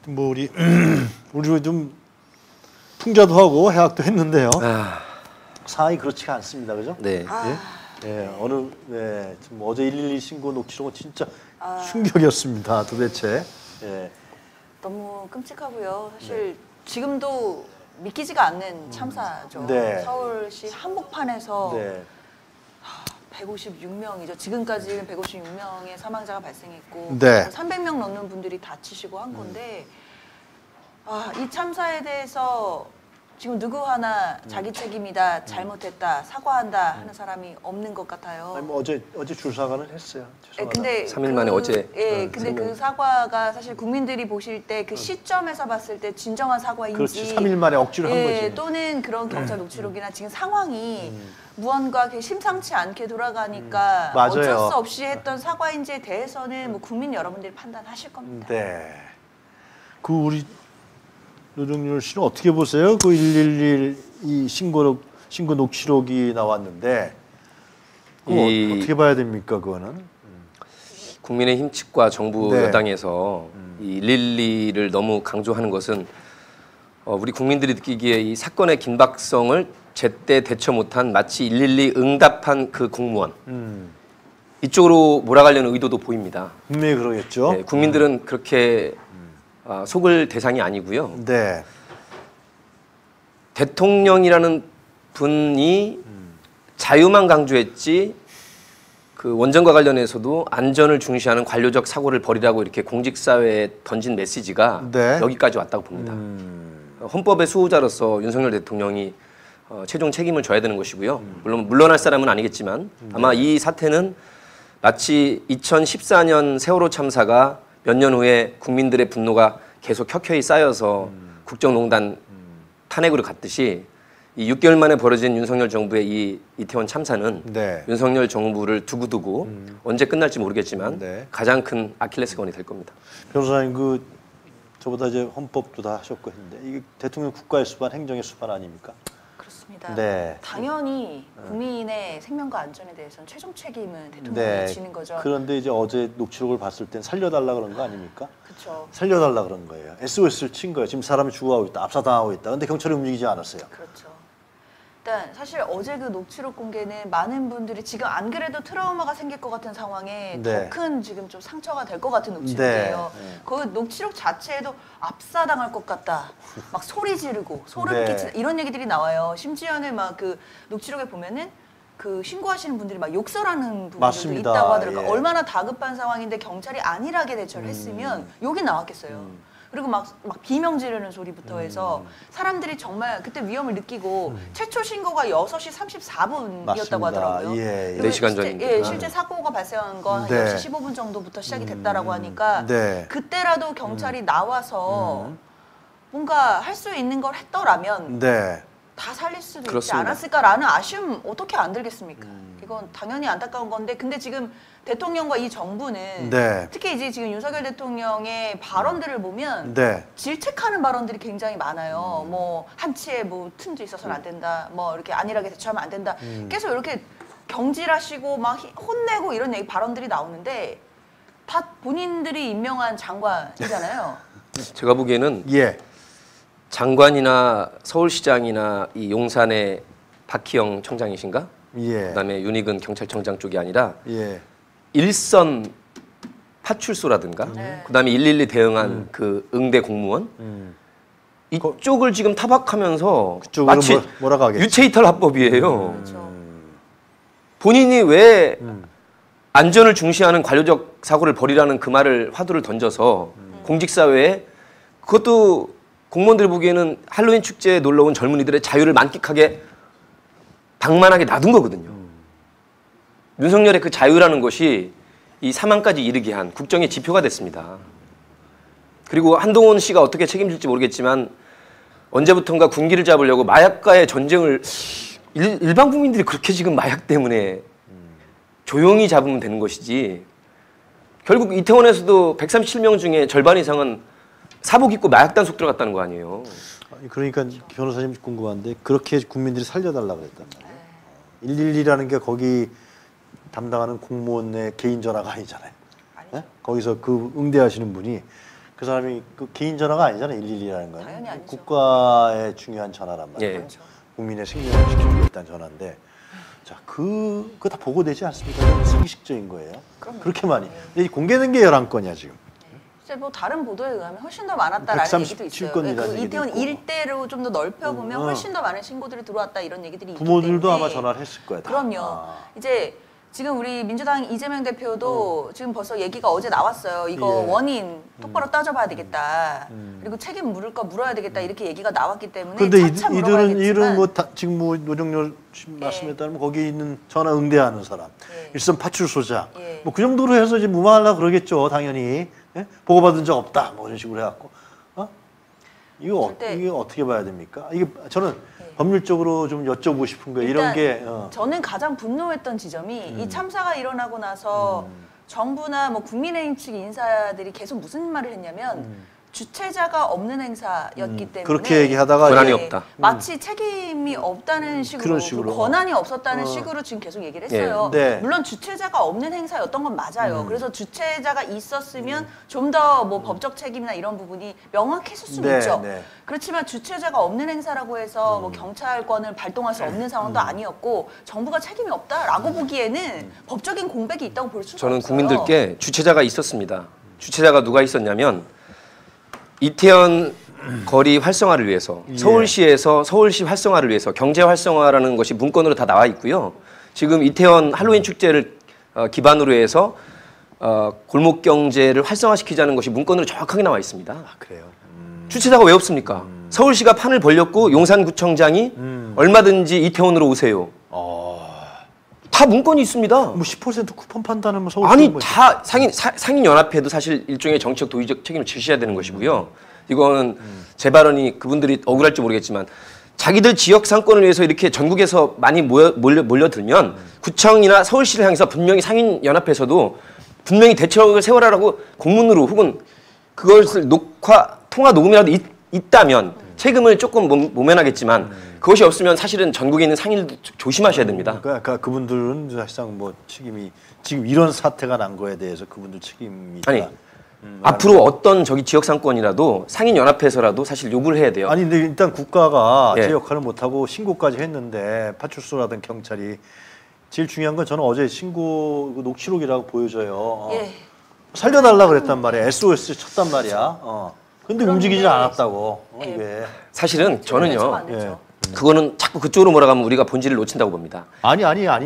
뭐 우리 좀 풍자도 하고 해학도 했는데요. 상황이 그렇지가 않습니다, 그죠? 네. 예, 지금 어제 112 신고 녹취록은 진짜 충격이었습니다, 도대체. 예. 너무 끔찍하고요. 사실 지금도 믿기지가 않는 참사죠. 네. 서울시 한복판에서 네. 156명이죠. 지금까지는 156명의 사망자가 발생했고 네. 300명 넘는 분들이 다치시고 한 건데 이 참사에 대해서 지금 누구 하나 자기 책임이다, 잘못했다, 사과한다 하는 사람이 없는 것 같아요. 아니, 뭐 어제 줄사과는 했어요. 근데 3일 만에 어제. 근데 그 사과가 사실 국민들이 보실 때 그 시점에서 봤을 때 진정한 사과인지, 그렇지, 3일 만에 억지로 한 거지. 또는 그런 경찰 녹취록이나 지금 상황이 무언가 심상치 않게 돌아가니까 맞아요. 어쩔 수 없이 했던 사과인지에 대해서는 뭐 국민 여러분들이 판단하실 겁니다. 네. 그 우리 노정열 씨는 어떻게 보세요? 그 111 이 신고 녹취록이 나왔는데 어떻게 봐야 됩니까, 그거는? 국민의힘 측과 정부 네. 여당에서 이 112를 너무 강조하는 것은 우리 국민들이 느끼기에 이 사건의 긴박성을 제때 대처 못한 마치 112 응답한 그 공무원 이쪽으로 몰아가려는 의도도 보입니다. 분명히 그러겠죠. 네, 국민들은 그렇게 속을 대상이 아니고요. 네. 대통령이라는 분이 자유만 강조했지 그 원전과 관련해서도 안전을 중시하는 관료적 사고를 벌이라고 이렇게 공직사회에 던진 메시지가 네. 여기까지 왔다고 봅니다. 헌법의 수호자로서 윤석열 대통령이 최종 책임을 져야 되는 것이고요. 물론 물러날 사람은 아니겠지만 아마 이 사태는 마치 2014년 세월호 참사가 몇 년 후에 국민들의 분노가 계속 켜켜이 쌓여서 국정농단 탄핵으로 갔듯이 이 6개월 만에 벌어진 윤석열 정부의 이 이태원 참사는 네. 윤석열 정부를 두고두고 언제 끝날지 모르겠지만 네. 가장 큰 아킬레스건이 될 겁니다. 변호사님 저보다 이제 헌법도 다 하셨고 했는데 이게 대통령 국가의 수반, 행정의 수반 아닙니까? 그렇습니다. 네. 당연히 국민의 생명과 안전에 대해서는 최종 책임은 대통령이 네. 지는 거죠. 그런데 이제 어제 녹취록을 봤을 땐 살려달라 그런 거 아닙니까? 그렇죠. 살려달라 그런 거예요. SOS를 친 거예요. 지금 사람이 죽어가고 있다, 압사당하고 있다. 근데 경찰이 움직이지 않았어요. 그렇죠. 일단 사실 어제 그 녹취록 공개는 많은 분들이 지금 안 그래도 트라우마가 생길 것 같은 상황에 네. 더 큰 지금 좀 상처가 될 것 같은 녹취록이에요. 네. 그 녹취록 자체에도 압사당할 것 같다. 막 소리 지르고 소름 네. 끼치다 이런 얘기들이 나와요. 심지어는 막 그 녹취록에 보면은 그 신고하시는 분들이 막 욕설하는 부분들도 맞습니다. 있다고 하더라고요. 예. 얼마나 다급한 상황인데 경찰이 안일하게 대처를 했으면 욕이 나왔겠어요. 그리고 막 비명 지르는 소리부터 해서 사람들이 정말 그때 위험을 느끼고 최초 신고가 6시 34분이었다고 맞습니다. 하더라고요. 예, 예. 그리고 4시간 실제, 전입니다. 실제 사고가 발생한 건 한 네. 10시 15분 정도부터 시작이 됐다라고 하니까 네. 그때라도 경찰이 나와서 뭔가 할 수 있는 걸 했더라면 네. 다 살릴 수도 있지 그렇습니다. 않았을까라는 아쉬움 어떻게 안 들겠습니까? 이건 당연히 안타까운 건데 근데 지금 대통령과 이 정부는 네. 특히 이제 지금 윤석열 대통령의 발언들을 보면 네. 질책하는 발언들이 굉장히 많아요. 뭐 한치의 뭐 틈도 있어서는 안 된다. 뭐 이렇게 안일하게 대처하면 안 된다. 계속 이렇게 경질하시고 막 혼내고 이런 얘기 발언들이 나오는데 다 본인들이 임명한 장관이잖아요. 제가 보기에는 예. 장관이나 서울시장이나 이 용산의 박희영 청장이신가? 예. 그다음에 윤희근 경찰청장 쪽이 아니라 예. 일선 파출소라든가 네. 그다음에 112 대응한 그 응대 공무원 이쪽을 지금 타박하면서 그쪽으로 마치 몰아가겠죠. 유체이탈 합법이에요. 그렇죠. 본인이 왜 안전을 중시하는 관료적 사고를 벌이라는 그 말을 화두를 던져서 공직사회에 그것도 공무원들 보기에는 할로윈 축제에 놀러 온 젊은이들의 자유를 만끽하게 방만하게 놔둔 거거든요. 윤석열의 그 자유라는 것이 이 사망까지 이르게 한 국정의 지표가 됐습니다. 그리고 한동훈 씨가 어떻게 책임질지 모르겠지만 언제부턴가 군기를 잡으려고 마약과의 전쟁을 일반 국민들이 그렇게 지금 마약 때문에 조용히 잡으면 되는 것이지 결국 이태원에서도 137명 중에 절반 이상은 사복 입고 마약 단속 들어갔다는 거 아니에요. 그러니까 변호사님 궁금한데 그렇게 국민들이 살려달라고 그랬단 말이에요. 112라는 게 거기 담당하는 공무원의 개인 전화가 아니잖아요. 예? 거기서 그 응대하시는 분이 그 사람이 그 개인 전화가 아니잖아요. 112라는 건. 당연히 아니죠. 국가의 중요한 전화란 말이에요. 예. 그렇죠. 국민의 생명을 지켜주고 있다는 전화인데 자, 그거 다 보고되지 않습니까? 이건 상식적인 거예요. 그럼요. 그렇게 많이. 근데 이 공개된 게 11건이야 지금. 이제 뭐 다른 보도에 의하면 훨씬 더 많았다라는 얘기도 있어요. 137건이라는 그 얘기도 이태원 있고. 일대로 좀 더 넓혀보면 훨씬 더 많은 신고들이 들어왔다 이런 얘기들이 있기 부모들도 때문에 아마 전화를 했을 거야. 다. 그럼요. 아. 이제 지금 우리 민주당 이재명 대표도 지금 벌써 얘기가 어제 나왔어요. 이거 예. 원인 똑바로 따져봐야 되겠다. 그리고 책임 물을 거 물어야 되겠다. 이렇게 얘기가 나왔기 때문에 그런데 차차 이들은 물어봐야겠지만 뭐 지금 뭐 노정열 말씀에 따르면 거기 있는 전화 응대하는 사람, 예. 일선 파출소장, 예. 뭐 그 정도로 해서 이제 무마하려고 그러겠죠, 당연히. 예? 보고받은 적 없다, 뭐 이런 식으로 해갖고. 이거 이게 어떻게 봐야 됩니까? 이게 저는 법률적으로 좀 여쭤보고 싶은 거예요. 이런 일단 게 저는 가장 분노했던 지점이 이 참사가 일어나고 나서 정부나 뭐 국민의힘 측 인사들이 계속 무슨 말을 했냐면 주체자가 없는 행사였기 때문에 그렇게 얘기하다가 권한이 예, 없다. 마치 책임이 없다는 식으로, 그런 식으로. 그 권한이 없었다는 식으로 지금 계속 얘기를 했어요. 예. 네. 물론 주체자가 없는 행사였던 건 맞아요. 그래서 주체자가 있었으면 좀 더 뭐 법적 책임이나 이런 부분이 명확했을 수는 네, 있죠. 네. 그렇지만 주체자가 없는 행사라고 해서 뭐 경찰권을 발동할 수 없는 상황도 아니었고 정부가 책임이 없다라고 보기에는 법적인 공백이 있다고 볼 수가 저는 없어요. 국민들께 주체자가 있었습니다. 주체자가 누가 있었냐면 이태원 거리 활성화를 위해서 서울시에서 서울시 활성화를 위해서 경제 활성화라는 것이 문건으로 다 나와 있고요. 지금 이태원 할로윈 축제를 기반으로 해서 골목 경제를 활성화시키자는 것이 문건으로 정확하게 나와 있습니다. 그래요. 주체자가 왜 없습니까? 서울시가 판을 벌렸고 용산구청장이 얼마든지 이태원으로 오세요. 다 문건이 있습니다. 뭐 10% 쿠폰 판다는 뭐 서울 아니 다 상인 연합회도 사실 일종의 정치적 도의적 책임을 지셔야 되는 것이고요. 이거는 제 발언이 그분들이 억울할지 모르겠지만 자기들 지역 상권을 위해서 이렇게 전국에서 많이 몰려들면 구청이나 서울시를 향해서 분명히 상인 연합회에서도 분명히 대책을 세워라라고 공문으로 혹은 그것을 통화 녹음이라도 있다면 책임을 조금 모면하겠지만 그것이 없으면 사실은 전국에 있는 상인들도 조심하셔야 됩니다. 그러니까 그분들은 사실상 뭐 책임이 지금 이런 사태가 난 거에 대해서 그분들 책임이 아니 앞으로 어떤 저기 지역 상권이라도 상인 연합회에서라도 사실 요구를 해야 돼요. 아니 근데 일단 국가가 예. 제 역할을 못 하고 신고까지 했는데 파출소라든 경찰이 제일 중요한 건 저는 어제 신고 그 녹취록이라고 보여져요. 예. 살려달라 그랬단 말이야. SOS 쳤단 말이야. 근데 움직이질 않았다고. 예. 이게. 사실은 저는요. 안 되죠. 그거는 자꾸 그쪽으로 몰아가면 우리가 본질을 놓친다고 봅니다. 아니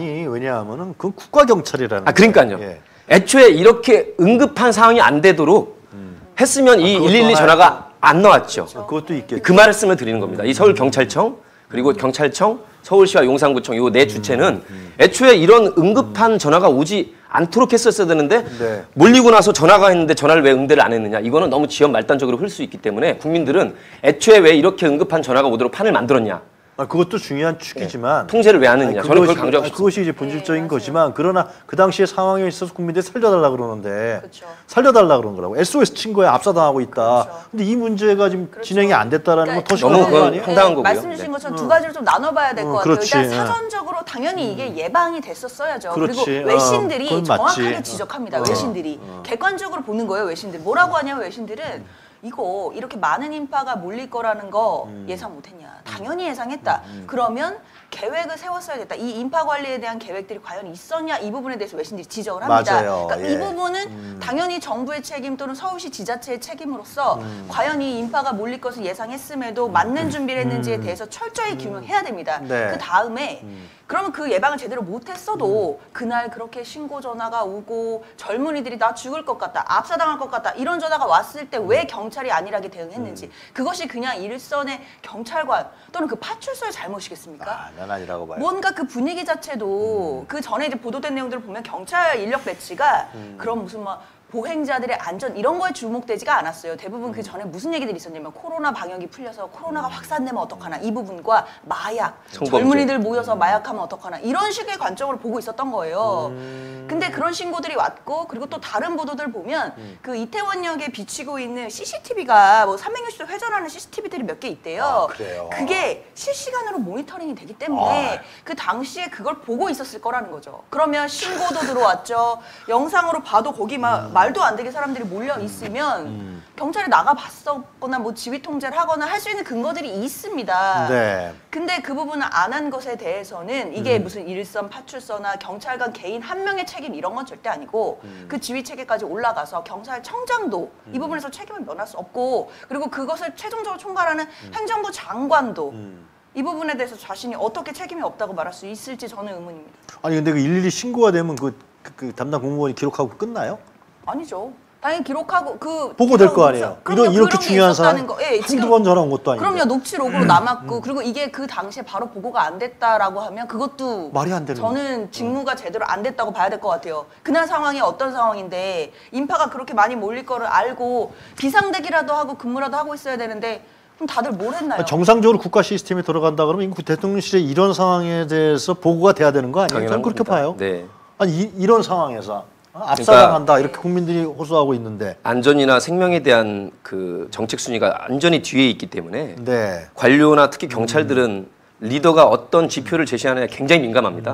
왜냐하면은 그건 국가 경찰이라는. 그러니까요. 거예요. 예. 애초에 이렇게 응급한 상황이 안 되도록 했으면 이 그것도 112 전화가 안 나왔죠. 그것도 있겠죠. 그 말씀을 드리는 겁니다. 이 서울경찰청 그리고 경찰청, 서울시와 용산구청 요 네 주체는 애초에 이런 응급한 전화가 오지 않도록 했었어야 되는데 네. 몰리고 나서 전화가 했는데 전화를 왜 응대를 안 했느냐. 이거는 너무 지연 말단적으로 흘 수 있기 때문에 국민들은 애초에 왜 이렇게 응급한 전화가 오도록 판을 만들었냐. 그것도 중요한 축이지만 통제를 왜 안 했느냐. 저는 그걸 강조하고 싶습니다. 그것이 이제 본질적인 거지만 그러나 그 당시의 상황에 있어서 국민들이 살려달라 그러는데 그렇죠. 살려달라 그런 거라고. SOS 친 거에 압사당하고 있다. 그렇죠. 근데 이 문제가 지금 그렇죠. 진행이 안 됐다라는 건 더 너무 심각한 거 그건 아니에요? 황당한 거고요. 말씀 주신 네. 것처럼 두 가지를 좀 나눠봐야 될 것 같아요. 그렇지. 일단 사전적으로 당연히 이게 예방이 됐었어야죠. 그렇지. 그리고 외신들이 그건 정확하게 맞지. 지적합니다. 외신들이 객관적으로 보는 거예요. 외신들 뭐라고 하냐면 외신들은 이거 이렇게 많은 인파가 몰릴 거라는 거 예상 못했냐. 당연히 예상했다. 그러면 계획을 세웠어야겠다. 이 인파 관리에 대한 계획들이 과연 있었냐 이 부분에 대해서 외신들이 지적을 합니다. 맞아요. 그러니까 예. 이 부분은 당연히 정부의 책임 또는 서울시 지자체의 책임으로서 과연 이 인파가 몰릴 것을 예상했음에도 맞는 준비를 했는지에 대해서 철저히 규명해야 됩니다. 네. 그 다음에 그러면 그 예방을 제대로 못했어도 그날 그렇게 신고 전화가 오고 젊은이들이 나 죽을 것 같다, 압사당할 것 같다 이런 전화가 왔을 때 왜 경찰이 안일하게 대응했는지 그것이 그냥 일선의 경찰관 또는 그 파출소의 잘못이겠습니까? 난 아니라고 봐요. 뭔가 그 분위기 자체도 그 전에 이제 보도된 내용들을 보면 경찰 인력 배치가 그런 무슨 막 보행자들의 안전 이런 거에 주목되지가 않았어요. 대부분 그 전에 무슨 얘기들이 있었냐면 코로나 방역이 풀려서 코로나가 확산되면 어떡하나 이 부분과 마약, 성범죄. 젊은이들 모여서 마약하면 어떡하나 이런 식의 관점으로 보고 있었던 거예요. 근데 그런 신고들이 왔고 그리고 또 다른 보도들 보면 그 이태원역에 비치고 있는 CCTV가 뭐 360도 회전하는 CCTV들이 몇 개 있대요. 그래요? 그게 실시간으로 모니터링이 되기 때문에 그 당시에 그걸 보고 있었을 거라는 거죠. 그러면 신고도 들어왔죠. 영상으로 봐도 거기 막 말도 안 되게 사람들이 몰려 있으면 경찰이 나가봤었거나 뭐 지휘 통제를 하거나 할 수 있는 근거들이 있습니다. 네. 근데 그 부분을 안 한 것에 대해서는 이게 무슨 일선 파출소나 경찰관 개인 한 명의 책임 이런 건 절대 아니고 그 지휘 체계까지 올라가서 경찰청장도 이 부분에서 책임을 면할 수 없고, 그리고 그것을 최종적으로 총괄하는 행정부 장관도 이 부분에 대해서 자신이 어떻게 책임이 없다고 말할 수 있을지 저는 의문입니다. 아니 근데 그 112 신고가 되면 그 담당 공무원이 기록하고 끝나요? 아니죠. 당연히 기록하고 그 보고될 거 아니에요. 이렇게 중요한 사람 예, 한두 번 전화 온 것도 아니고. 그럼요. 녹취록으로 남았고 그리고 이게 그 당시에 바로 보고가 안 됐다라고 하면 그것도 말이 안 되는 저는 직무가 제대로 안 됐다고 봐야 될 것 같아요. 그날 상황이 어떤 상황인데 인파가 그렇게 많이 몰릴 거를 알고 비상대기라도 하고 근무라도 하고 있어야 되는데 그럼 다들 뭘 했나요? 정상적으로 국가 시스템이 돌아간다 그러면 대통령실에 이런 상황에 대해서 보고가 돼야 되는 거 아니에요? 저는 그렇게 봐요. 네. 아니 이런 상황에서 압사당한다 이렇게 국민들이 호소하고 있는데 안전이나 생명에 대한 그 정책 순위가 완전히 뒤에 있기 때문에 네. 관료나 특히 경찰들은 리더가 어떤 지표를 제시하느냐에 굉장히 민감합니다.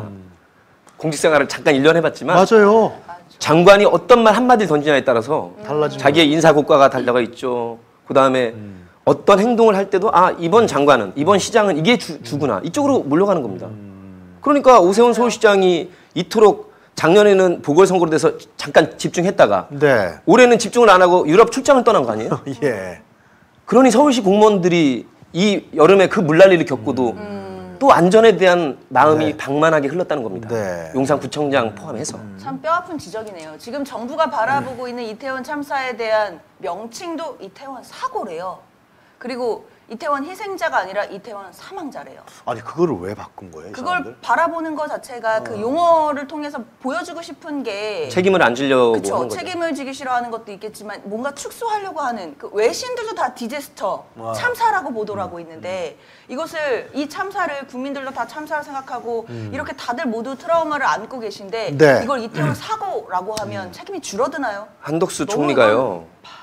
공직생활을 잠깐 1년 해봤지만 맞아요. 장관이 어떤 말 한마디를 던지냐에 따라서 달라집니다. 자기의 인사고과가 달려가 있죠. 그다음에 어떤 행동을 할 때도 아 이번 장관은 이번 시장은 이게 주구나 이쪽으로 몰려가는 겁니다. 그러니까 오세훈 서울시장이 이토록 작년에는 보궐선거로 돼서 잠깐 집중했다가 네. 올해는 집중을 안 하고 유럽 출장을 떠난 거 아니에요? 예. 그러니 서울시 공무원들이 이 여름에 그 물난리를 겪고도 또 안전에 대한 마음이 네. 방만하게 흘렀다는 겁니다. 네. 용산구청장 포함해서. 참 뼈아픈 지적이네요. 지금 정부가 바라보고 있는 이태원 참사에 대한 명칭도 이태원 사고래요. 그리고 이태원 희생자가 아니라 이태원 사망자래요. 아니 그거를 왜 바꾼 거예요? 이 그걸 사람들? 바라보는 것 자체가 그 용어를 통해서 보여주고 싶은 게 책임을 안 지려고 그쵸, 하는 거죠. 책임을 지기 싫어하는 것도 있겠지만 뭔가 축소하려고 하는 그 외신들도 다 디제스터 와. 참사라고 보도를 하고 있는데 이것을 이 참사를 국민들도 다 참사를 생각하고 이렇게 다들 모두 트라우마를 안고 계신데 네. 이걸 이태원 사고라고 하면 책임이 줄어드나요? 한덕수 너무 총리가요.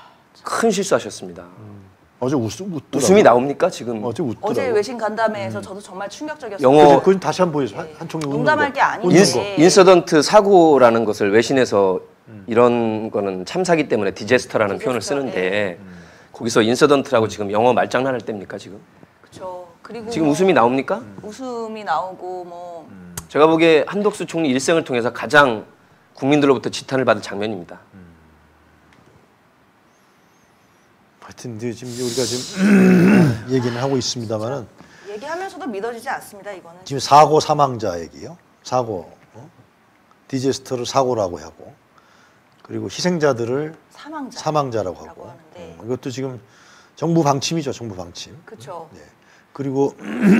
큰 실수하셨습니다. 어제 웃더라고. 웃음이 나옵니까 지금? 어제 웃더라고. 어제 외신 간담회에서 저도 정말 충격적이었어요. 영어- 그건 다시 한번 보여줘. 한 총리 웃는 농담할 거. 게 아닌데. 웃는 거. 인서던트 사고라는 것을 외신에서 이런 거는 참사기 때문에 디제스터라는 표현을 디제스터, 쓰는데 거기서 인서던트라고 지금 영어 말장난할 때입니까 지금? 그렇죠. 그리고 지금 뭐 웃음이 나옵니까? 웃음이 나오고 뭐 제가 보기에 한덕수 총리 일생을 통해서 가장 국민들로부터 지탄을 받은 장면입니다. 하여튼 이제 지금 우리가 지금 얘기는 하고 있습니다만은 얘기하면서도 믿어지지 않습니다. 이거는. 지금 사고 사망자 얘기요. 사고. 디제스터를 사고라고 하고 그리고 희생자들을 사망자라고 하고 하는데. 이것도 지금 정부 방침이죠. 정부 방침. 그렇죠. 네. 그리고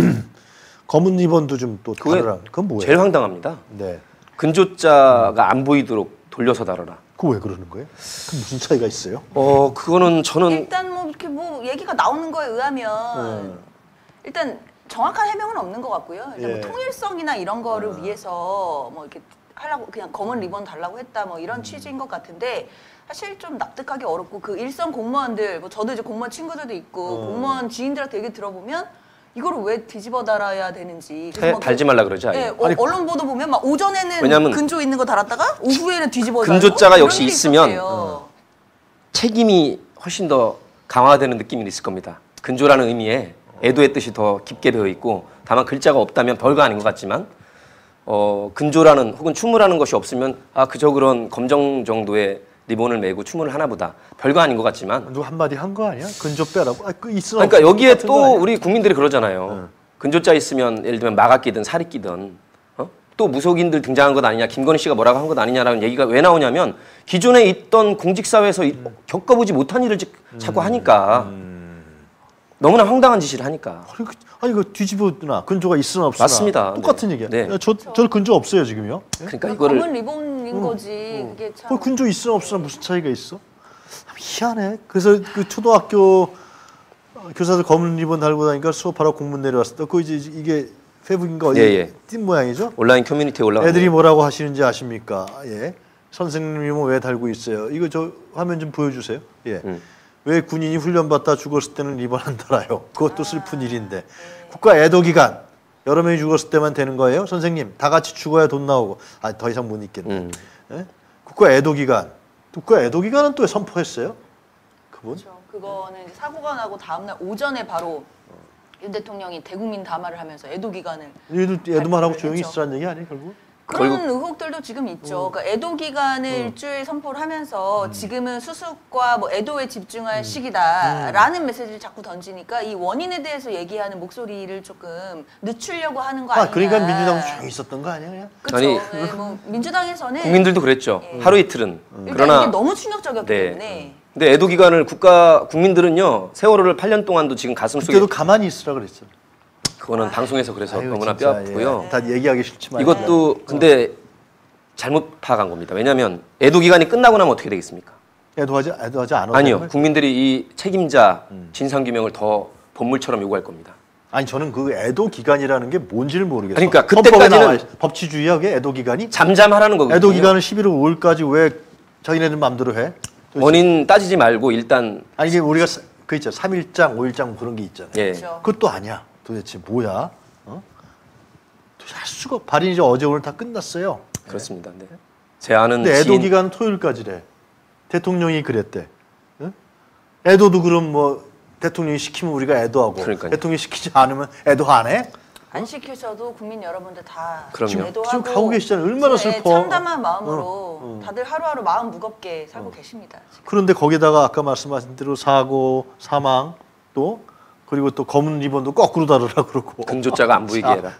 검은 리본도 좀 또 다르라. 그건 뭐예요? 제일 황당합니다. 네. 근조자가 안 보이도록 돌려서 다뤄라. 그거 왜 그러는 거예요? 그 무슨 차이가 있어요? 그거는 저는 일단 뭐 이렇게 뭐 얘기가 나오는 거에 의하면 일단 정확한 해명은 없는 것 같고요. 일단 예. 뭐 통일성이나 이런 거를 위해서 뭐 이렇게 하려고 그냥 검은 리본 달라고 했다 뭐 이런 취지인 것 같은데 사실 좀 납득하기 어렵고 그 일선 공무원들 뭐 저도 이제 공무원 친구들도 있고 공무원 지인들한테 얘기 들어보면 이거를 왜 뒤집어 달아야 되는지 그래서 막 달지 말라 그러지 아예. 예, 언론 보도 보면 막 오전에는 왜냐면 근조 있는 거 달았다가 오후에는 뒤집어 달고 근조자가 이런 역시 일이 있으면 있었대요. 책임이 훨씬 더 강화되는 느낌이 있을 겁니다. 근조라는 의미에 애도의 뜻이 더 깊게 배어 있고 다만 글자가 없다면 별거 아닌 것 같지만 근조라는 혹은 추모라는 것이 없으면 그저 그런 검정 정도의 리본을 메고 추모를 하나 보다. 별거 아닌 것 같지만 누가 한마디 한 거 아니야? 근조 빼라고? 그 있어. 그러니까 여기에 또 우리 국민들이 그러잖아요. 근조자 있으면 예를 들면 마가 끼든 살이 끼든 또 무속인들 등장한 것 아니냐, 김건희 씨가 뭐라고 한 것 아니냐라는 얘기가 왜 나오냐면 기존에 있던 공직사회에서 겪어보지 못한 일을 자꾸 하니까 너무나 황당한 짓을 하니까. 아니 그 뒤집어나 근조가 있으나 없으나 맞습니다. 똑같은 네. 얘기야. 네. 저 근조 없어요 지금요. 그러니까 이거를 검은 리본인 거지 그게 참 그 근조 있으나 없으나 무슨 차이가 있어? 희한해. 그래서 그 초등학교 교사들 검은 리본 달고 다니까 수업하러 공문 내려왔을 때 그 이게 페북인가 어디 예. 띈 모양이죠? 온라인 커뮤니티에 올라가. 애들이 뭐라고 하시는지 아십니까? 예. 선생님은 왜 달고 있어요? 이거 저 화면 좀 보여주세요. 예. 왜 군인이 훈련받다 죽었을 때는 리본 안 달아요? 그것도 슬픈 일인데. 국가 애도기간 여러 명이 죽었을 때만 되는 거예요? 선생님 다 같이 죽어야 돈 나오고 더 이상 못 있겠네. 예? 국가 애도기간 그 애도 기간은 또 선포했어요? 그분? 그렇죠. 그거는 이제 사고가 나고 다음날 오전에 바로 윤 대통령이 대국민 담화를 하면서 애도 기간을 애도만 하고 발표를 조용히 했죠. 있으라는 얘기 아니에요, 결국? 그런 의혹들도 지금 있죠. 그러니까 애도 기간을 일주일 선포를 하면서 지금은 수습과 뭐 애도에 집중할 시기다라는 메시지를 자꾸 던지니까 이 원인에 대해서 얘기하는 목소리를 조금 늦추려고 하는 거 아니냐. 그러니까 민주당도 조용히 있었던 거 아니에요, 그냥? 그렇죠. 아니, 네, 뭐 민주당에서는 국민들도 그랬죠. 예. 하루 이틀은. 일단 그러나 이게 너무 충격적이었기 네. 때문에 근데 애도 기간을 국민들은요 세월호를 8년 동안도 지금 가슴 속에 그때도 가만히 있으라 그랬죠. 그거는 방송에서 그래서 아이고, 너무나 진짜, 뼈아프고요. 예. 다 얘기하기 싫지만 이것도 근데 잘못 파악한 겁니다. 왜냐하면 애도 기간이 끝나고 나면 어떻게 되겠습니까? 애도하지 않아도 아니요. 되는 거예요? 국민들이 이 책임자 진상 규명을 더 법물처럼 요구할 겁니다. 아니 저는 그 애도 기간이라는 게 뭔지를 모르겠어요. 그러니까 헌법에 그때까지는- 나와 있어요. 법치주의야 그게 애도 기간이? 잠잠하라는 거거든요. 애도 기간은 11월 5일까지 왜 자기네들 마음대로 해? 원인 따지지 말고 일단 아니 이게 우리가 그 있죠. 3일장, 5일장 그런 게 있잖아요. 예. 그렇죠. 그것도 아니야. 도대체 뭐야? 도대체 할 수가 발인이 이제 어제 오늘 다 끝났어요. 그렇습니다. 네. 제 아는 근데 애도 지인 기간은 토요일까지래. 대통령이 그랬대. 응? 애도도 그럼 뭐 대통령이 시키면 우리가 애도하고 그러니까요. 대통령이 시키지 않으면 애도 안 해? 안 시키셔도 국민 여러분들 다 그럼요. 애도하고 지금 가고 계시잖아요. 얼마나 지금, 슬퍼. 참담한 마음으로 다들 하루하루 마음 무겁게 살고 계십니다. 지금. 그런데 거기다가 아까 말씀하신 대로 사고, 사망 또 그리고 또 검은 리본도 거꾸로 다르라 그러고 긍조자가 안 보이게 해라.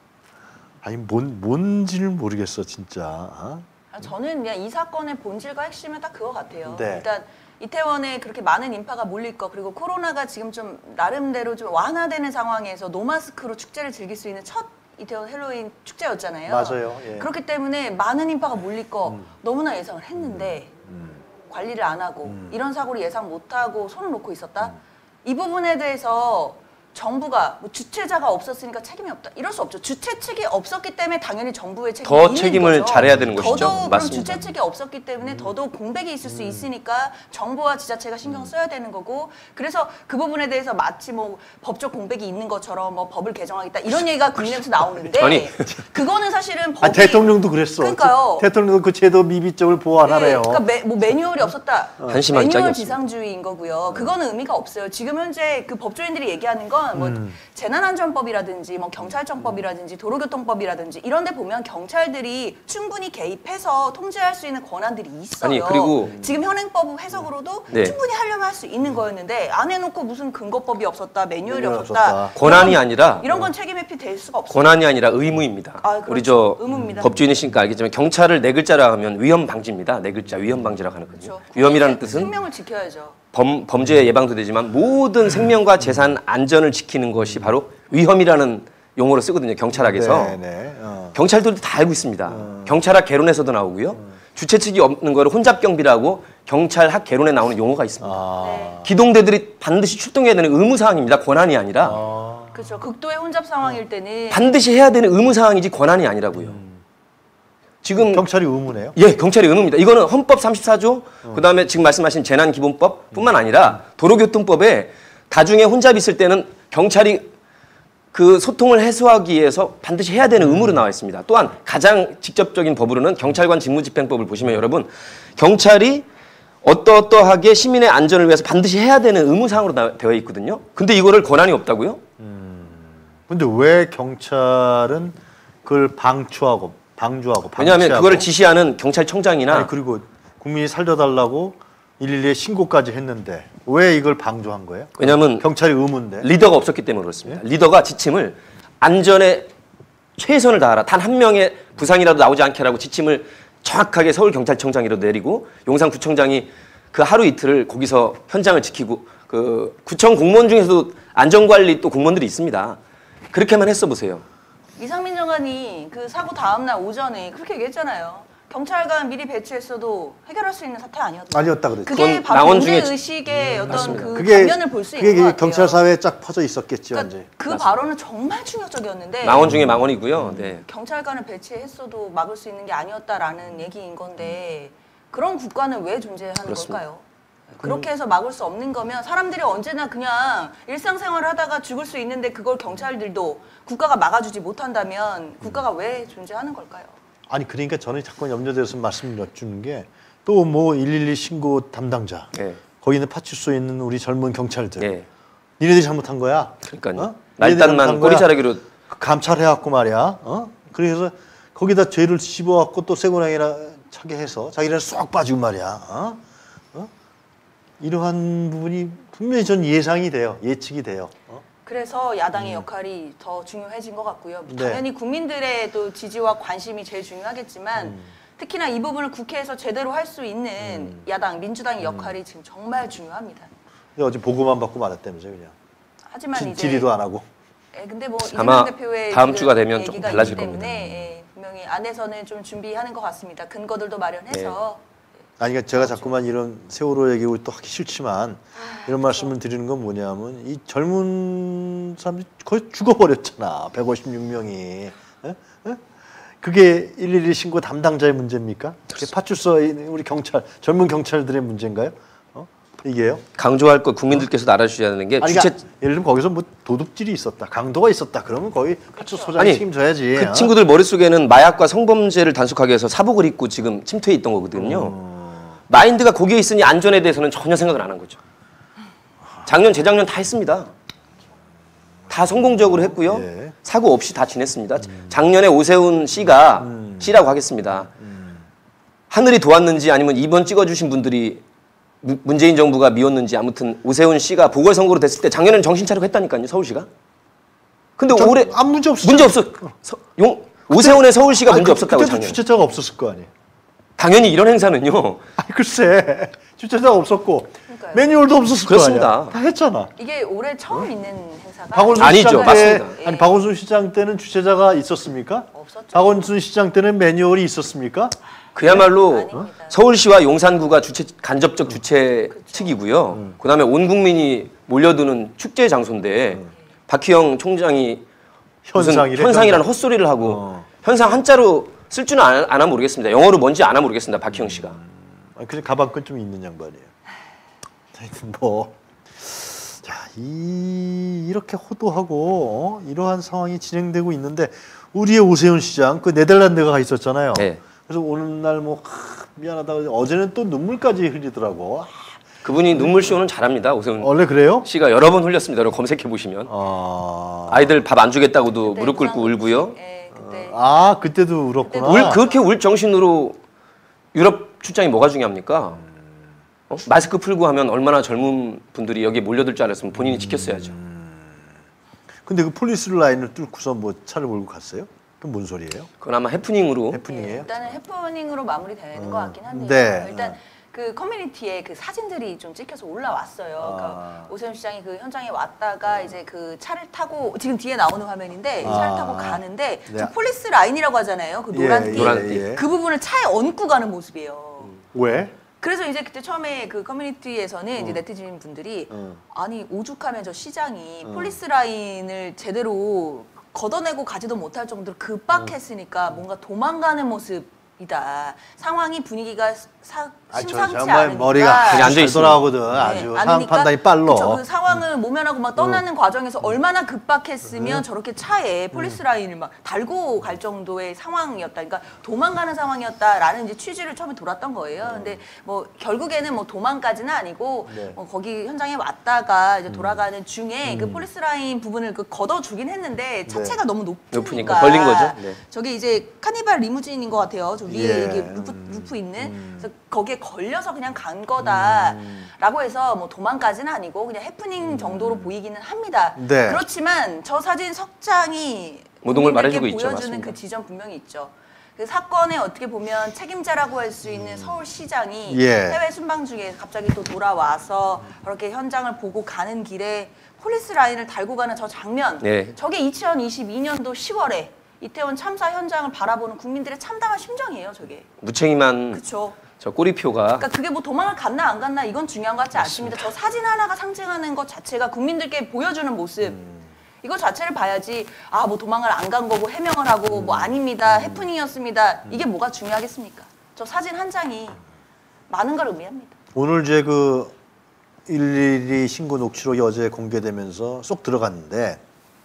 아니 뭔지를 모르겠어 진짜. 저는 그냥 이 사건의 본질과 핵심은 딱 그거 같아요. 네. 일단 이태원에 그렇게 많은 인파가 몰릴 거 그리고 코로나가 지금 좀 나름대로 좀 완화되는 상황에서 노마스크로 축제를 즐길 수 있는 첫 이태원 헬로윈 축제였잖아요. 맞아요. 예. 그렇기 때문에 많은 인파가 몰릴 거 너무나 예상을 했는데 관리를 안 하고 이런 사고를 예상 못하고 손을 놓고 있었다. 이 부분에 대해서 정부가 뭐 주최자가 없었으니까 책임이 없다. 이럴 수 없죠. 주최 측이 없었기 때문에 당연히 정부의 책임이 더 있는 책임을 거죠. 잘해야 되는 것이죠. 더더욱 그런 맞습니다. 주최 측이 없었기 때문에 더더욱 공백이 있을 수 있으니까 정부와 지자체가 신경 써야 되는 거고 그래서 그 부분에 대해서 마치 뭐 법적 공백이 있는 것처럼 뭐 법을 개정하겠다 이런 얘기가 국민의힘에서 나오는데 아니. 그거는 사실은 법이 대통령도 그랬어. 그러니까요. 대통령도 그 제도 미비점을 보완하래요. 네, 그러니까 뭐 매뉴얼이 없었다. 한심한 짝이 매뉴얼 없습니다. 지상주의인 거고요. 그거는 의미가 없어요. 지금 현재 그 법조인들이 얘기하는 건 뭐 재난안전법이라든지 뭐 경찰청법이라든지 도로교통법이라든지 이런 데 보면 경찰들이 충분히 개입해서 통제할 수 있는 권한들이 있어요. 아니, 그리고 지금 현행법 해석으로도 네. 충분히 하려면 할 수 있는 거였는데 안 해놓고 무슨 근거법이 없었다, 매뉴얼이 매뉴얼 없었다. 없었다. 권한이 아니라 이런 건 책임 회피 될 수가 없어요. 권한이 아니라 의무입니다. 아, 그렇죠. 우리 저 의무입니다. 법조인이시니까 알겠지만 경찰을 네 글자라 하면 위험 방지입니다. 네 글자 위험 방지라고 하거든요. 그렇죠. 위험이라는 뜻은 생명을 지켜야죠. 범죄 예방도 되지만 모든 생명과 재산 안전을 지키는 것이 바로 위험이라는 용어로 쓰거든요. 경찰학에서. 네. 경찰들도 다 알고 있습니다. 경찰학 개론에서도 나오고요. 주최 측이 없는 거를 혼잡 경비라고 경찰학 개론에 나오는 용어가 있습니다. 네. 기동대들이 반드시 출동해야 되는 의무 사항입니다. 권한이 아니라 그렇죠. 극도의 혼잡 상황일 때는 반드시 해야 되는 의무 사항이지 권한이 아니라고요. 지금 경찰이 의무네요. 예, 경찰이 의무입니다. 이거는 헌법 34조, 그다음에 지금 말씀하신 재난기본법뿐만 아니라 도로교통법에 다중에 혼잡이 있을 때는 경찰이 그 소통을 해소하기 위해서 반드시 해야 되는 의무로 나와 있습니다. 또한 가장 직접적인 법으로는 경찰관 직무집행법을 보시면 여러분 경찰이 어떠어떠하게 시민의 안전을 위해서 반드시 해야 되는 의무사항으로 되어 있거든요. 근데 이거를 권한이 없다고요? 근데 왜 경찰은 그걸 방주하고 왜냐하면 그거를 지시하는 경찰청장이나 아니, 그리고 국민이 살려달라고 112에 신고까지 했는데 왜 이걸 방조한 거예요? 왜냐하면 경찰이 의무인데. 리더가 없었기 때문에 그렇습니다. 리더가 지침을 안전에 최선을 다하라. 단 한 명의 부상이라도 나오지 않게 하라고 지침을 정확하게 서울경찰청장이라도 내리고 용산구청장이 그 하루 이틀을 거기서 현장을 지키고 그 구청 공무원 중에서도 안전관리 또 공무원들이 있습니다. 그렇게만 했어 보세요. 이상민 장관이 그 사고 다음날 오전에 그렇게 얘기했잖아요. 경찰관 미리 배치했어도 해결할 수 있는 사태 아니었다. 아니었다 그랬죠. 그게 그건 바로 망원 문제 중에 의식의 어떤 맞습니다. 그 그게 단면을 볼 수 있는 것 그게 같아요. 경찰 사회에 쫙 퍼져 있었겠죠. 그러니까 이제. 그 발언은 정말 충격적이었는데 망원 중에 망원이고요. 네. 경찰관을 배치했어도 막을 수 있는 게 아니었다라는 얘기인 건데 그런 국가는 왜 존재하는 그렇습니다. 걸까요? 그렇게 해서 막을 수 없는 거면 사람들이 언제나 그냥 일상생활을 하다가 죽을 수 있는데 그걸 경찰들도 국가가 막아주지 못한다면 국가가 왜 존재하는 걸까요? 아니 그러니까 저는 자꾸 염려돼서 말씀 여쭈는 게 또 뭐 112 신고 담당자. 네. 거기 있는 파출소에 있는 우리 젊은 경찰들. 네. 니네들이 잘못한 거야. 그러니까요. 니네들이 날단만 잘못한 거야. 꼬리자르기로 감찰해갖고 말이야. 그래서 거기다 죄를 씹어갖고 또 쇠고랑이라 차게 해서 자기네를 쏙 빠지고 말이야. 이러한 부분이 분명히 전 예상이 돼요. 예측이 돼요. 그래서 야당의 역할이 더 중요해진 것 같고요. 네. 당연히 국민들의 또 지지와 관심이 제일 중요하겠지만 특히나 이 부분을 국회에서 제대로 할 수 있는 야당, 민주당의 역할이 지금 정말 중요합니다. 근데 어제 보고만 받고 말았다면서요, 그냥. 하지만 이제 질의도 안 하고. 근데 뭐 아마 이재명 대표의 다음 지금 주가 되면 좀 얘기가 달라질 있기 때문에 겁니다. 분명히 안에서는 좀 준비하는 것 같습니다. 근거들도 마련해서. 아니, 그러니까 제가 자꾸만 이런 세월호 얘기고 또 하기 싫지만 이런 말씀을 드리는 건 뭐냐면 이 젊은 사람들이 거의 죽어버렸잖아. 156명이. 그게 112 신고 담당자의 문제입니까? 그게 파출소에 있는 우리 경찰, 젊은 경찰들의 문제인가요? 이게요? 강조할 것 국민들께서 알아주셔야 하는 게 아니, 주체 그러니까 예를 들면 거기서 뭐 도둑질이 있었다, 강도가 있었다, 그러면 거의 파출소장이 책임져야지. 그 친구들 머릿속에는 마약과 성범죄를 단속하기 위해서 사복을 입고 지금 침투해 있던 거거든요. 마인드가 거기에 있으니 안전에 대해서는 전혀 생각을 안 한 거죠. 작년, 재작년 다 했습니다. 다 성공적으로 했고요. 예. 사고 없이 다 지냈습니다. 작년에 오세훈 씨가 씨라고 하겠습니다. 하늘이 도왔는지 아니면 이번 찍어주신 분들이 문재인 정부가 미웠는지 아무튼 오세훈 씨가 보궐선거로 됐을 때 작년에는 정신 차리고 했다니까요. 서울시가. 근데 올해 아무 문제 없었죠. 문제 없어. 오세훈의 서울시가 문제 없었다고 그때도 작년에. 주최자가 없었을 거 아니에요. 당연히 이런 행사는요. 아니 글쎄 주최자가 없었고 그러니까요. 매뉴얼도 없었을 그렇습니다. 거 아니야. 다 했잖아. 이게 올해 처음 있는 행사가 박원순 아니죠. 시장 때 맞습니다. 아니 박원순 시장 때는 주최자가 있었습니까? 없었죠. 박원순 시장 때는 매뉴얼이 있었습니까? 그야말로 아닙니다. 서울시와 용산구가 간접적 주최 측이고요. 그다음에 온 국민이 몰려드는 축제 장소인데 박희영 총장이 무슨 현상이라는 헛소리를 하고 현상 한자로 쓸 줄은 아나 모르겠습니다. 영어로 뭔지 아나 모르겠습니다. 박희영 씨가. 그냥 가방끈 좀 있는 양반이에요. 하여튼 뭐 자, 이렇게 호도하고 이러한 상황이 진행되고 있는데 우리의 오세훈 시장 그 네덜란드가 가 있었잖아요. 네. 그래서 오는 날 뭐 미안하다 어제는 또 눈물까지 흘리더라고. 그분이 눈물쇼는 잘합니다. 오세훈 원래 그래요? 씨가 여러 번 흘렸습니다. 여러분 검색해 보시면. 아이들 밥 안 주겠다고도 그때 무릎 꿇고 우산 울고요. 예, 그때 그때도 울었구나. 그렇게 울 정신으로 유럽 출장이 뭐가 중요합니까? 마스크 풀고 하면 얼마나 젊은 분들이 여기에 몰려들 줄 알았으면 본인이 지켰어야죠. 근데 그 폴리스 라인을 뚫고서 뭐 차를 몰고 갔어요? 그건 뭔 소리예요? 그건 아마 해프닝으로. 해프닝이에요? 일단은 해프닝으로 마무리되는 것 같긴 한데요. 네. 일단 그 커뮤니티에 그 사진들이 좀 찍혀서 올라왔어요. 그러니까 오세훈 시장이 그 현장에 왔다가 이제 그 차를 타고 지금 뒤에 나오는 화면인데 차를 타고 가는데 네. 저 폴리스 라인이라고 하잖아요. 그 노란 띠. 노란 띠. 그 부분을 차에 얹고 가는 모습이에요. 왜? 그래서 이제 그때 처음에 그 커뮤니티에서는 이제 네티즌 분들이 아니 오죽하면 저 시장이 폴리스 라인을 제대로 걷어내고 가지도 못할 정도로 급박했으니까 뭔가 도망가는 모습이다. 상황이 분위기가 심상치 정말 않으니까 머리가 그냥 앉아 잘 있어요. 돌아가거든. 아주 상황 판단이 빨라. 그쵸, 그 상황을 모면하고 막 떠나는 과정에서 얼마나 급박했으면 저렇게 차에 폴리스 라인을 막 달고 갈 정도의 상황이었다. 그러니까 도망가는 상황이었다라는 이제 취지를 처음에 돌았던 거예요. 근데 뭐 결국에는 뭐 도망까지는 아니고 네. 뭐 거기 현장에 왔다가 이제 돌아가는 중에 그 폴리스 라인 부분을 그 걷어주긴 했는데 차체가 너무 높으니까 걸린 거죠. 네. 저게 이제 카니발 리무진인 것 같아요. 저 위에 예. 이게 루프 있는. 그래서 거기에 걸려서 그냥 간 거다라고 해서 뭐 도망까지는 아니고 그냥 해프닝 정도로 보이기는 합니다. 네. 그렇지만 저 사진 석장이 모든 걸 국민들께 말해주고 있죠. 보여주는 맞습니다. 그 지점 분명히 있죠. 그 사건에 어떻게 보면 책임자라고 할 수 있는 서울시장이 예. 해외 순방 중에 갑자기 또 돌아와서 그렇게 현장을 보고 가는 길에 폴리스 라인을 달고 가는 저 장면, 네. 저게 2022년도 10월에 이태원 참사 현장을 바라보는 국민들의 참담한 심정이에요, 저게. 무책임한 그렇죠. 저 꼬리표가 그러니까 그게 뭐 도망을 갔나 안 갔나 이건 중요한 것 같지 않습니다. 저 사진 하나가 상징하는 것 자체가 국민들께 보여주는 모습. 이거 자체를 봐야지 뭐 도망을 안 간 거고 해명을 하고 뭐 아닙니다. 해프닝이었습니다. 이게 뭐가 중요하겠습니까? 저 사진 한 장이 많은 걸 의미합니다. 오늘 제 그 112 신고 녹취록이 어제 공개되면서 쏙 들어갔는데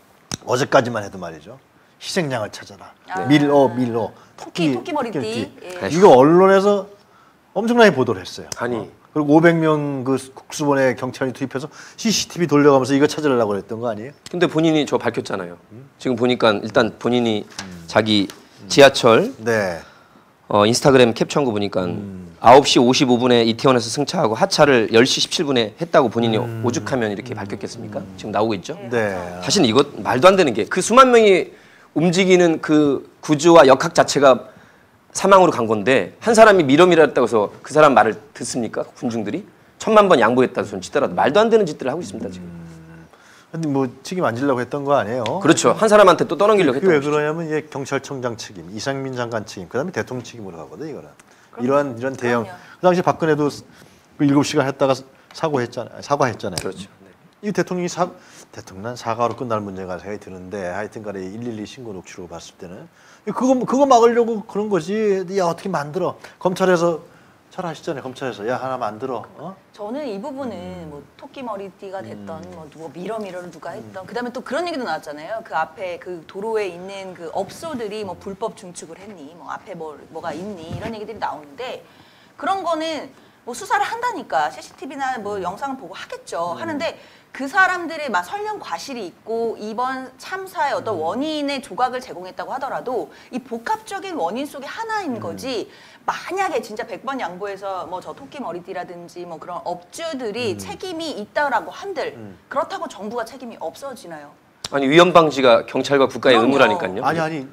어제까지만 해도 말이죠. 희생양을 찾아라. 밀어 토끼 머리띠. 예. 이거 언론에서 엄청나게 보도를 했어요. 아니. 그리고 500명 그 국수본에 경찰이 투입해서 CCTV 돌려가면서 이거 찾으려고 그랬던 거 아니에요? 근데 본인이 저 밝혔잖아요. 지금 보니까 일단 본인이 자기 지하철 네. 인스타그램 캡처한 거 보니까 9시 55분에 이태원에서 승차하고 하차를 10시 17분에 했다고 본인이 오죽하면 이렇게 밝혔겠습니까? 지금 나오고 있죠. 네. 사실 이거 말도 안 되는 게 그 수만 명이 움직이는 그 구조와 역학 자체가 사망으로 간 건데 한 사람이 밀어밀었다고 해서 그 사람 말을 듣습니까? 군중들이 1000만 번 양보했다고 손 치더라도 말도 안 되는 짓들을 하고 있습니다 지금. 근데 뭐 책임 안 지려고 했던 거 아니에요? 그렇죠. 한 사람한테 또 떠넘기려고 그게 왜 했던 거죠. 그러냐면 이게 경찰청장 책임, 이상민 장관 책임, 그다음에 대통령 책임으로 가거든 이거는. 이런 대형. 그럼요. 그 당시 박근혜도 그 7시간 했다가 사과했잖아요. 그렇죠. 네. 이 대통령 사과로 끝날 문제가 생각이 드는데 하여튼간에 112 신고 녹취로 봤을 때는 그거 막으려고 그런 거지. 야 어떻게 만들어? 검찰에서 잘 아시잖아요. 검찰에서 야 하나 만들어. 저는 이 부분은 뭐 토끼 머리띠가 됐던 뭐 밀어밀어를 누가 했던 그다음에 또 그런 얘기도 나왔잖아요. 그 앞에 그 도로에 있는 그 업소들이 뭐 불법 중축을 했니? 뭐 앞에 뭐가 있니? 이런 얘기들이 나오는데 그런 거는 뭐 수사를 한다니까 CCTV나 뭐 영상을 보고 하겠죠. 하는데 그 사람들의 막 설령 과실이 있고 이번 참사의 어떤 원인의 조각을 제공했다고 하더라도 이 복합적인 원인 속에 하나인 거지. 만약에 진짜 100번 양보해서 뭐 저 토끼 머리띠라든지 뭐 그런 업주들이 책임이 있다라고 한들 그렇다고 정부가 책임이 없어지나요? 아니 위험 방지가 경찰과 국가의 그럼요. 의무라니까요. 아니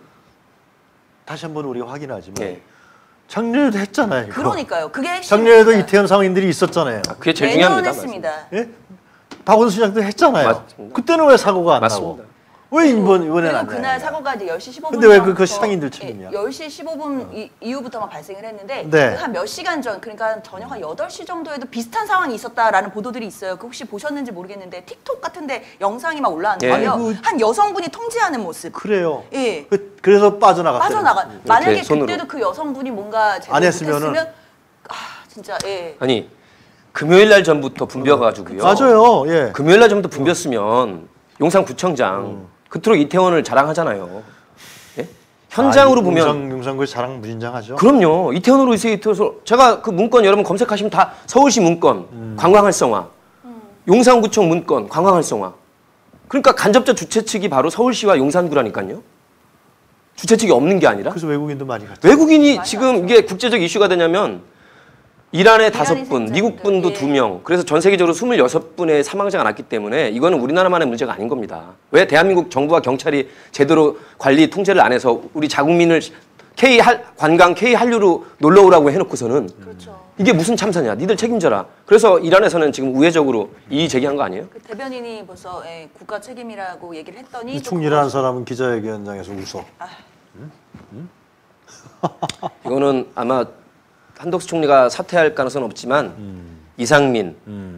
다시 한번 우리가 확인하지만 네. 작년에도 했잖아요. 이거. 그러니까요. 그게 핵심입니다. 작년에도 이태원 상인들이 있었잖아요. 그게 제일 매년 중요합니다. 했습니다. 예? 박원순 시장도 했잖아요. 맞습니다. 그때는 왜 사고가 안 맞습니다. 나고? 왜 이번에는 그리고 안 그날 나요? 사고가 이제 10시 15분. 근데 왜 그 상인들 책임이야? 10시 15분 이후부터만 발생을 했는데 네. 한 몇 시간 전, 그러니까 저녁 한 8시 정도에도 비슷한 상황이 있었다라는 보도들이 있어요. 그 혹시 보셨는지 모르겠는데 틱톡 같은데 영상이 막 올라왔는데요. 예. 아이고. 한 여성분이 통제하는 모습. 그래요. 예. 그래서 빠져나갔어요. 만약에 손으로. 그때도 그 여성분이 뭔가 제대로 안 했으면은- 못했으면 진짜 예. 아니 금요일 날 전부터 분벼가지고요. 맞아요. 예. 금요일 날 전부터 분볐으면 용산구청장 그토록 이태원을 자랑하잖아요. 예? 현장으로 보면 용산구의 자랑 무진장하죠. 그럼요. 이태원으로 이태원에서 제가 그 문건 여러분 검색하시면 다 서울시 문건 관광 활성화, 용산구청 문건 관광 활성화. 그러니까 간접적 주최 측이 바로 서울시와 용산구라니까요. 주최 측이 없는 게 아니라 그래서 외국인도 많이 갔죠. 외국인이 많이 지금 왔죠. 이게 국제적 이슈가 되냐면 이란에 이란이 5분, 생존자들. 미국 분도 예. 2명. 그래서 전 세계적으로 26분의 사망자가 났기 때문에 이거는 우리나라만의 문제가 아닌 겁니다. 왜 대한민국 정부와 경찰이 제대로 관리 통제를 안 해서 우리 자국민을 관광 K 한류로 놀러 오라고 해놓고서는 그렇죠. 이게 무슨 참사냐? 니들 책임져라. 그래서 이란에서는 지금 우회적으로 이의 제기한 거 아니에요? 그 대변인이 벌써 국가 책임이라고 얘기를 했더니 또 총리라는 사람은 기자회견장에서 웃어. 이거는 아마 한덕수 총리가 사퇴할 가능성은 없지만 이상민,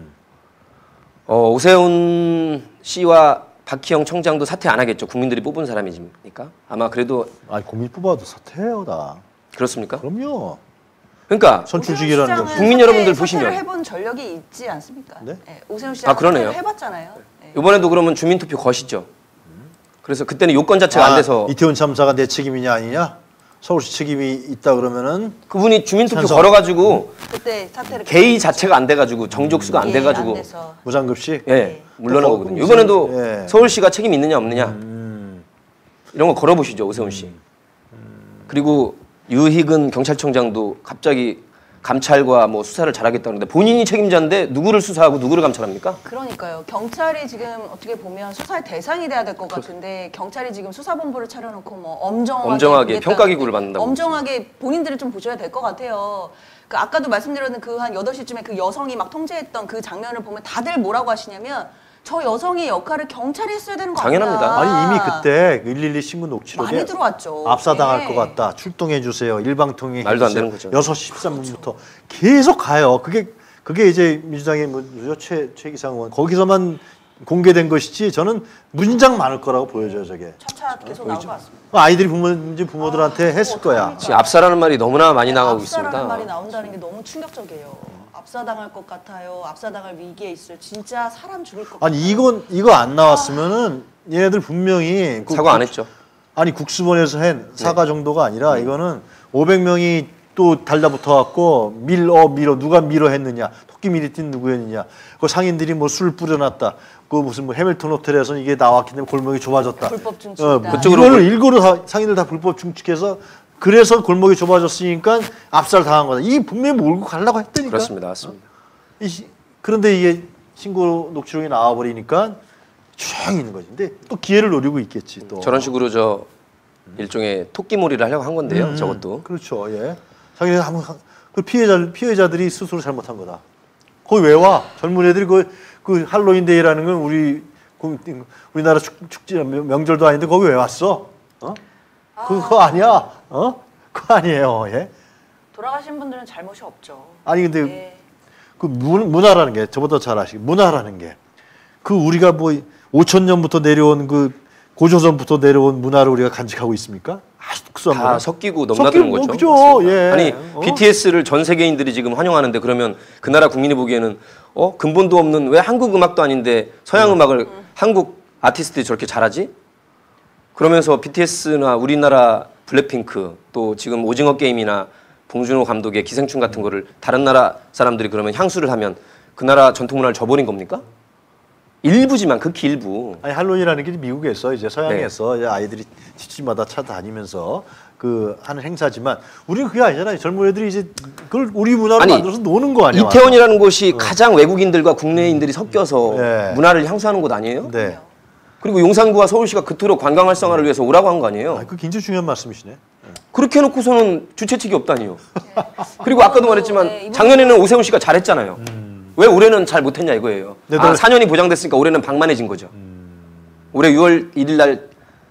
오세훈 씨와 박희영 청장도 사퇴 안 하겠죠. 국민들이 뽑은 사람이니까. 아마 그래도 아니 고민 뽑아도 사퇴해요 다. 그렇습니까? 그럼요. 그러니까 선출직이라는 거. 국민 여러분들 보시면. 사퇴를 해본 전력이 있지 않습니까? 네? 오세훈 씨가 아, 그러네요. 사퇴를 해봤잖아요. 예. 이번에도 그러면 주민투표 거시죠. 그래서 그때는 요건 자체가 안 돼서 이태원 참사가 내 책임이냐 아니냐? 서울시 책임이 있다 그러면은 그분이 주민투표 찬성. 걸어가지고 그때 사퇴를 개의 자체가 안 돼가지고 정족수가 안 예, 돼가지고 안 돼서. 무상급식. 예 물러난 또 거거든요. 무슨- 이번에도 예. 서울시가 책임 있느냐 없느냐 이런 거 걸어보시죠 오세훈 씨. 그리고 유희근 경찰청장도 갑자기 감찰과 뭐 수사를 잘하겠다는데 본인이 책임자인데 누구를 수사하고 누구를 감찰합니까? 그러니까요. 경찰이 지금 어떻게 보면 수사의 대상이 돼야 될 것 같은데 경찰이 지금 수사본부를 차려놓고 뭐 엄정하게 평가기구를 받는다고 엄정하게 본인들을 좀 보셔야 될 것 같아요. 그 아까도 말씀드렸는 그 한 8시쯤에 그 여성이 막 통제했던 그 장면을 보면 다들 뭐라고 하시냐면 저 여성의 역할을 경찰이 했어야 되는 거 당연합니다. 아니야. 아니 이미 그때 112 신고 녹취록에 많이 들어왔죠. 압사당할 예. 것 같다. 출동해 주세요. 일방통행 말도 안 되는 거죠. 6시 13분부터 계속 가요. 그게 이제 민주당의 최 기상 의원 거기서만 공개된 것이지 저는 무진장 많을 거라고 보여져요, 저게. 차차 계속 나올 것 같습니다. 아이들이 부모들한테 했을 거야. 지금 압사라는 말이 너무나 많이 나가고 압사라는 있습니다. 말이 나온다는 게 너무 충격적이에요. 압사당할 것 같아요. 압사당할 위기에 있어요. 진짜 사람 죽을 것 같아요. 아니 이거 안 나왔으면은 얘네들 분명히 사과 안 했죠. 아니 국수본에서 한 사과 정도가 아니라 이거는 500명이 또 달라붙어갖고 밀어 누가 밀어 했느냐, 토끼 밀이 뛴 누구였느냐, 그 상인들이 뭐 술 뿌려놨다, 그 무슨 뭐 해밀턴 호텔에서 이게 나왔기 때문에 골목이 좁아졌다. 불법 증축이다. 그쪽으로 일거로 다 상인들 다 불법 증축해서 그래서 골목이 좁아졌으니까 압살 당한 거다. 이게 분명히 몰고 가려고 했다니까. 그렇습니다, 맞습니다. 그런데 이게 신고 녹취록이 나와버리니까 조용히 있는 거지. 근데 또 기회를 노리고 있겠지. 또 저런 식으로 저 일종의 토끼몰이를 하려고 한 건데요. 저것도. 그렇죠. 예. 자기네 그 피해자들이 스스로 잘못한 거다. 거기 왜 와? 젊은 애들이 그 할로윈데이라는 건 우리나라 축제 명절도 아닌데 거기 왜 왔어? 그거 아니야? 그거 아니에요. 예. 돌아가신 분들은 잘못이 없죠. 아니 근데 예. 그 문화라는 게 저보다 잘 아시고 문화라는 게 그 우리가 뭐 5천 년부터 내려온 그 고조선부터 내려온 문화를 우리가 간직하고 있습니까? 아주 특수한 다 문화. 섞이고 넘나드는 거죠. 그죠. 예. 아니 BTS를 전 세계인들이 지금 환영하는데 그러면 그 나라 국민이 보기에는 근본도 없는 왜 한국 음악도 아닌데 서양 음악을 한국 아티스트들이 저렇게 잘하지? 그러면서 BTS나 우리나라 블랙핑크 또 지금 오징어 게임이나 봉준호 감독의 기생충 같은 거를 다른 나라 사람들이 그러면 향수를 하면 그 나라 전통 문화를 저버린 겁니까? 일부지만 극히 일부. 아니 할로윈이라는 게 미국에서 이제 서양에서 이제 아이들이 집집마다 찾아다니면서 그 하는 행사지만 우리는 그게 아니잖아요. 젊은 애들이 이제 그걸 우리 문화로 만들어서 노는 거 아니야? 이태원이라는 곳이 가장 외국인들과 국내인들이 섞여서 네. 문화를 향수하는 곳 아니에요? 네. 그리고 용산구와 서울시가 그토록 관광 활성화를 위해서 오라고 한 거 아니에요? 그 굉장히 중요한 말씀이시네. 그렇게 해놓고서는 주최 측이 없다니요. 그리고 아까도 말했지만 작년에는 오세훈 씨가 잘했잖아요. 왜 올해는 잘 못했냐 이거예요. 4년이 보장됐으니까 올해는 방만해진 거죠. 올해 6월 1일 날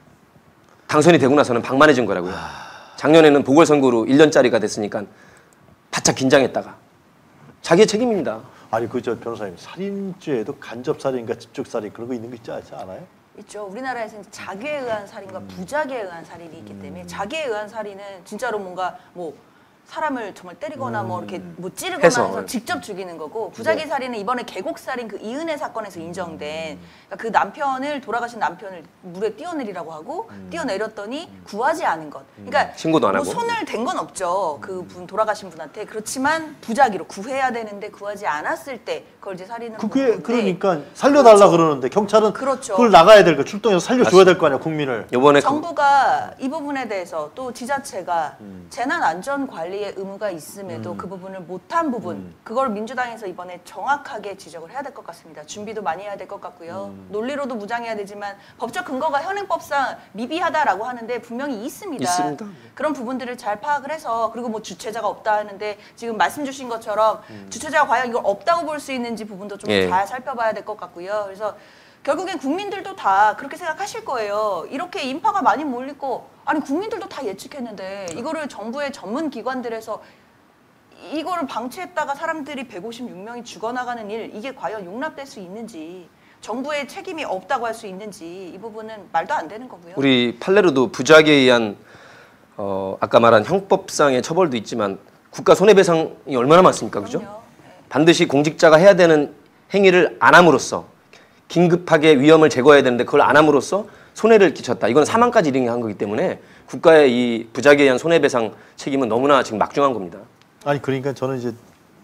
당선이 되고 나서는 방만해진 거라고요. 작년에는 보궐선거로 1년짜리가 됐으니까 바짝 긴장했다가 자기의 책임입니다. 아니 저 변호사님 살인죄에도 간접살인과 직접살인 그런 거 있는 거 있지 않아요? 있죠. 우리나라에서 이제 자기에 의한 살인과 부작위에 의한 살인이 있기 때문에 자기에 의한 살인은 진짜로 뭔가 뭐 사람을 정말 때리거나 뭐 이렇게 뭐 찌르거나 해서 직접 죽이는 거고 부작위 살인은 이번에 계곡 살인 그 이은혜 사건에서 인정된 그러니까 그 남편을 돌아가신 남편을 물에 뛰어내리라고 하고 뛰어내렸더니 구하지 않은 것. 그러니까 신고도 안 뭐 하고. 손을 댄 건 없죠. 그 분 돌아가신 분한테 그렇지만 부작위로 구해야 되는데 구하지 않았을 때 그걸 이제 살인을 그게 그러니까 살려달라 그렇죠. 그러는데 경찰은 그렇죠. 그걸 나가야 될 거 출동해서 살려줘야 될 거 아니야 국민을. 이번에 정부가 이 부분에 대해서 또 지자체가 재난안전관리의 의무가 있음에도 그 부분을 못한 부분 그걸 민주당에서 이번에 정확하게 지적을 해야 될 것 같습니다. 준비도 많이 해야 될 것 같고요. 논리로도 무장해야 되지만 법적 근거가 현행법상 미비하다라고 하는데 분명히 있습니다. 있습니다. 그런 부분들을 잘 파악을 해서 그리고 뭐 주체자가 없다 하는데 지금 말씀 주신 것처럼 주체자가 과연 이걸 없다고 볼 수 있는지 부분도 좀 잘 살펴봐야 될 것 같고요. 그래서 결국엔 국민들도 다 그렇게 생각하실 거예요. 이렇게 인파가 많이 몰리고 아니 국민들도 다 예측했는데 이거를 정부의 전문 기관들에서 이거를 방치했다가 사람들이 156명이 죽어나가는 일 이게 과연 용납될 수 있는지 정부의 책임이 없다고 할 수 있는지 이 부분은 말도 안 되는 거고요. 우리 판례로도 부작위에 의한 아까 말한 형법상의 처벌도 있지만 국가 손해배상이 얼마나 많습니까, 그죠? 그럼요. 네. 반드시 공직자가 해야 되는 행위를 안 함으로써 긴급하게 위험을 제거해야 되는데 그걸 안 함으로써 손해를 끼쳤다. 이건 사망까지 이르게 한 거기 때문에 국가의 이 부작위에 의한 손해배상 책임은 너무나 지금 막중한 겁니다. 아니 그러니까 저는 이제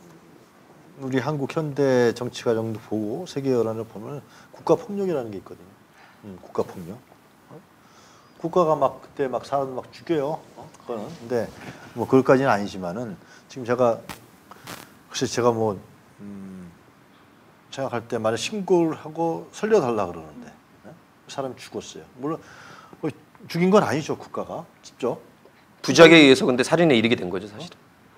우리 한국 현대 정치 과정도 보고 세계 여론을 보면 국가 폭력이라는 게 있거든요. 국가 폭력. 국가가 막 그때 막 사람 막 죽여요. 그거는. 근데 뭐 그것까지는 아니지만은 지금 글쎄 제가 뭐 생각할 때 만약 신고를 하고 살려달라 그러는데 사람 죽었어요. 물론 뭐 죽인 건 아니죠 국가가 직접. 부작위에 의해서 근데 살인에 이르게 된 거죠 사실은.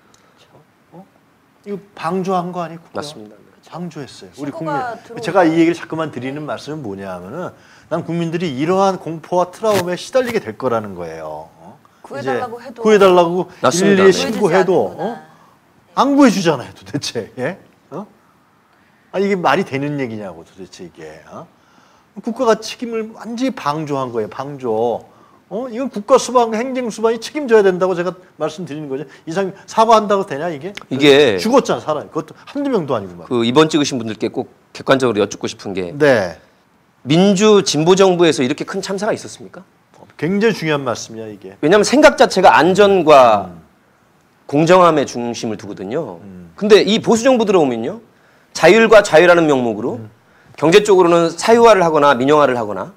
이거 방조한 거 아니에요? 국가가? 맞습니다. 방조했어요. 우리 국민. 들어오면. 제가 이 얘기를 자꾸만 드리는 말씀은 뭐냐면은 난 국민들이 이러한 공포와 트라우마에 시달리게 될 거라는 거예요. 구해달라고 해도 구해달라고 맞습니다. 112에 네. 신고해도 안 구해주잖아요 도대체. 예? 이게 말이 되는 얘기냐고 도대체 이게. 국가가 책임을 완전히 방조한 거예요. 방조. 이건 국가 수반, 행정 수반이 책임져야 된다고 제가 말씀드리는 거죠. 이상 사과한다고 되냐 이게? 이게 죽었잖아 사람. 그것도 한두 명도 아니고 말. 그 이번 찍으신 분들께 꼭 객관적으로 여쭙고 싶은 게 네. 민주 진보 정부에서 이렇게 큰 참사가 있었습니까? 굉장히 중요한 말씀이야 이게. 왜냐하면 생각 자체가 안전과 공정함에 중심을 두거든요. 근데 이 보수 정부 들어오면요. 자율과 자유라는 명목으로 경제 쪽으로는 사유화를 하거나 민영화를 하거나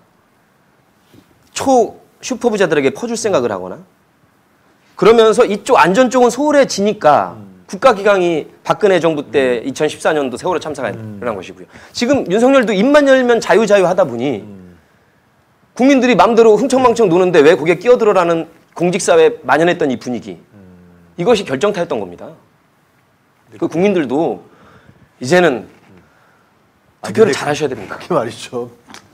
슈퍼부자들에게 퍼줄 생각을 하거나 그러면서 이쪽 안전 쪽은 소홀해지니까 국가기강이 박근혜 정부 때 2014년도 세월호 참사가 일어난 것이고요. 지금 윤석열도 입만 열면 자유 하다 보니 국민들이 마음대로 흥청망청 노는데 왜 거기에 끼어들어라는 공직사회에 만연했던 이 분위기 이것이 결정타였던 겁니다. 그 국민들도 이제는 투표를 잘 하셔야 됩니다. 그게 말이죠.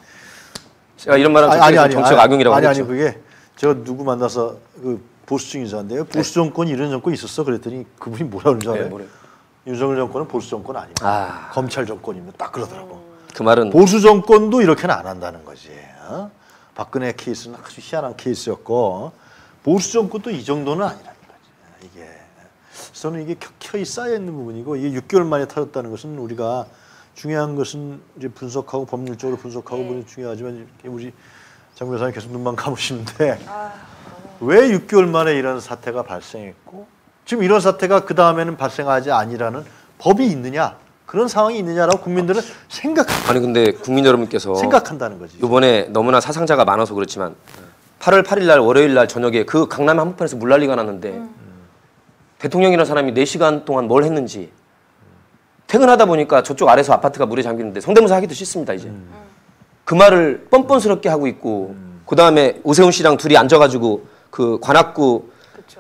제가 이런 말하면 정치적 악용이라고 하죠. 아니 그게 제가 누구 만나서 그 보수층 인사인데요. 보수 정권이 이런 정권이 있었어 그랬더니 그분이 뭐라 그러는 줄 알아요? 윤석열 정권은 보수 정권 아니야. 검찰 정권이면 딱 그러더라고. 그 말은 보수 정권도 이렇게는 안 한다는 거지. 박근혜 케이스는 아주 희한한 케이스였고 보수 정권도 이 정도는 아니라는 거지. 이게 저는 이게 켜켜이 쌓여 있는 부분이고 이게 6개월 만에 터졌다는 것은 우리가 중요한 것은 이제 분석하고 법률적으로 분석하고 보는 중요하지만 우리 장 변호사님 계속 눈만 감으시는데 왜 6개월 만에 이런 사태가 발생했고 지금 이런 사태가 그 다음에는 발생하지 아니라는 법이 있느냐 그런 상황이 있느냐라고 국민들은 아니 근데 국민 여러분께서 생각한다는 거지. 이번에 너무나 사상자가 많아서 그렇지만 8월 8일 날 월요일 날 저녁에 그 강남 한복판에서 물난리가 났는데 대통령이라는 사람이 4시간 동안 뭘 했는지 퇴근하다 보니까 저쪽 아래서 아파트가 물에 잠기는데 성대모사 하기도 싫습니다 이제. 그 말을 뻔뻔스럽게 하고 있고 그 다음에 오세훈 씨랑 둘이 앉아가지고 그 관악구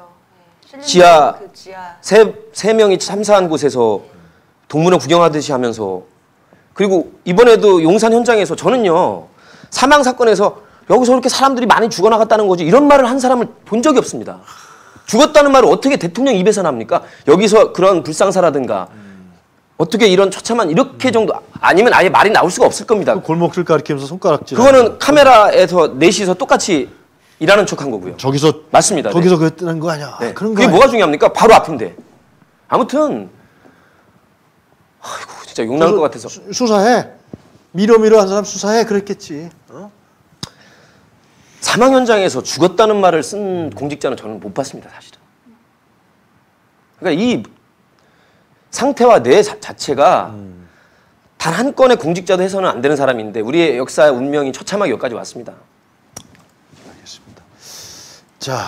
지하 세 명이 참사한 곳에서 동물원 구경하듯이 하면서 그리고 이번에도 용산 현장에서 저는요 사망 사건에서 여기서 그렇게 사람들이 많이 죽어나갔다는 거지 이런 말을 한 사람을 본 적이 없습니다. 죽었다는 말을 어떻게 대통령 입에서 납니까? 여기서 그런 불상사라든가 어떻게 이런 처참한 이렇게 정도 아니면 아예 말이 나올 수가 없을 겁니다. 그 골목길 가리키면서 손가락질. 그거는 카메라에서 넷이서 똑같이 일하는 척한 거고요. 저기서 맞습니다. 저기서 그랬다는 거 아니야. 네. 그런 거 그게 아니야. 뭐가 중요합니까? 바로 앞인데. 아무튼 아이고 진짜 욕 나올 것 같아서 수사해. 밀어 한 사람 수사해 그랬겠지. 사망 현장에서 죽었다는 말을 쓴 공직자는 저는 못 봤습니다, 사실은. 그러니까 이 상태와 뇌 자체가 단 한 건의 공직자도 해서는 안 되는 사람인데 우리의 역사의 운명이 처참하게 여기까지 왔습니다. 알겠습니다. 자,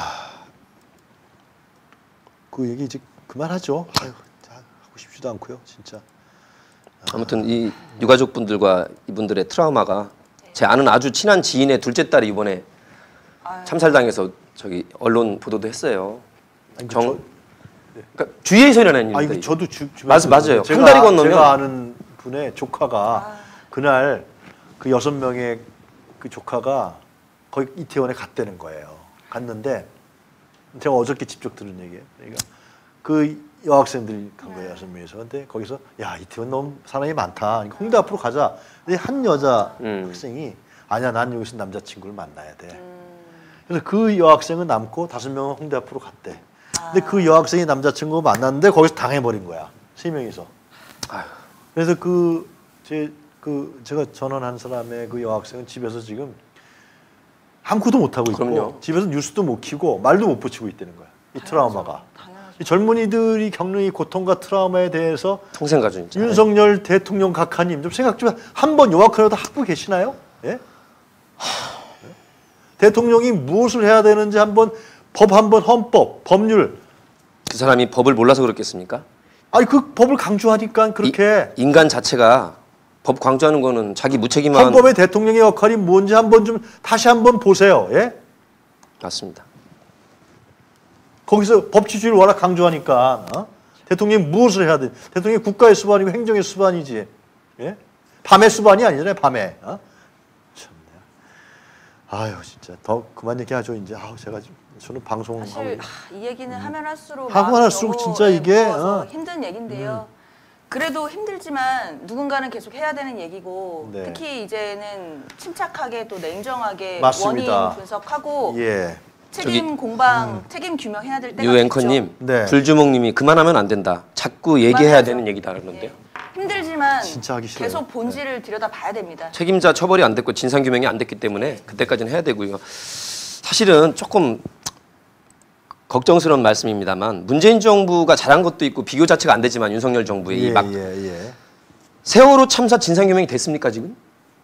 그 얘기 이제 그만하죠. 아유, 하고 싶지도 않고요, 진짜. 아무튼 이 유가족분들과 이분들의 트라우마가 제 아는 아주 친한 지인의 둘째 딸이 이번에 참살당해서 저기 언론 보도도 했어요. 아니, 그러니까 주위에서 일어난 일인데. 아니 저도 맞아요. 한 달이 건너면 제가 아는 분의 조카가 그날 그 6명의 그 조카가 거기 이태원에 갔다는 거예요. 갔는데 제가 어저께 직접 들은 얘기예요. 그러니까 그 여학생들이 간 거예요, 6명이서. 근데 거기서 야 이태원 너무 사람이 많다. 그러니까 홍대 앞으로 가자. 근데 한 여자 학생이 아니야 난 여기서 남자친구를 만나야 돼. 그래서 그 여학생은 남고 5명은 홍대 앞으로 갔대. 근데 그 여학생이 남자친구 만났는데 거기서 당해버린 거야. 3명이서. 그래서 제가 전원한 사람의 그 여학생은 집에서 지금 아무것도 못하고 있고 그럼요. 집에서 뉴스도 못 키고 말도 못 붙이고 있다는 거야. 이 트라우마가. 이 젊은이들이 겪는 이 고통과 트라우마에 대해서 통생가죠, 진짜. 윤석열 대통령 각하님 좀 생각 좀 한번 요약하려도 하고 계시나요? 예? 대통령이 무엇을 해야 되는지 한번 헌법, 법률. 그 사람이 법을 몰라서 그렇겠습니까? 아니 그 법을 강조하니까 그렇게 인간 자체가 법 강조하는 거는 자기 무책임한 헌법의 대통령의 역할이 뭔지 한번 좀 다시 한번 보세요. 예? 맞습니다. 거기서 법치주의를 워낙 강조하니까 대통령이 무엇을 해야 돼? 대통령이 국가의 수반이고 행정의 수반이지. 예? 밤의 수반이 아니잖아요. 밤에. 아유 진짜 더 그만 얘기하죠 이제. 아우 제가 저는 방송하고 사실 이 얘기는 하면 할수록 하고 할수록 진짜 이게 힘든 얘긴데요. 그래도 힘들지만 누군가는 계속 해야 되는 얘기고 네. 특히 이제는 침착하게 또 냉정하게 맞습니다. 원인 분석하고 예. 책임 공방, 책임 규명해야 될 때가 유 앵커님, 네. 불주먹님이 그만하면 안 된다. 자꾸 얘기해야 되는 얘기다 그러는데요. 힘들지만 진짜 하기 싫어요. 계속 본질을 들여다봐야 됩니다. 책임자 처벌이 안 됐고 진상 규명이 안 됐기 때문에 그때까지는 해야 되고요. 사실은 조금 걱정스러운 말씀입니다만 문재인 정부가 잘한 것도 있고 비교 자체가 안 되지만 윤석열 정부의 이 막 세월호 참사 진상규명이 됐습니까 지금?